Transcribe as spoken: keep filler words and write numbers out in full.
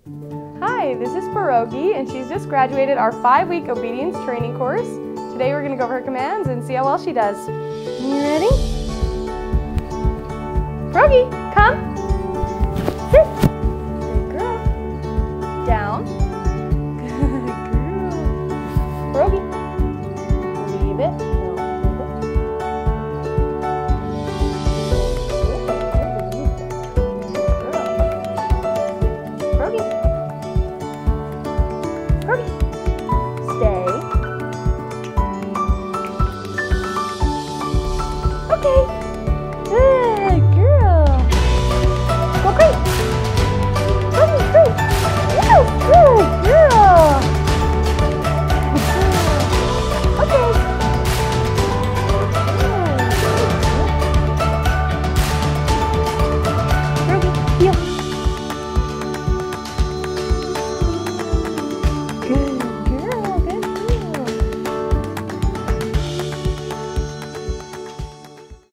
Hi, this is Pierogi, and she's just graduated our five-week obedience training course. Today we're going to go over her commands and see how well she does. You ready? Pierogi, come!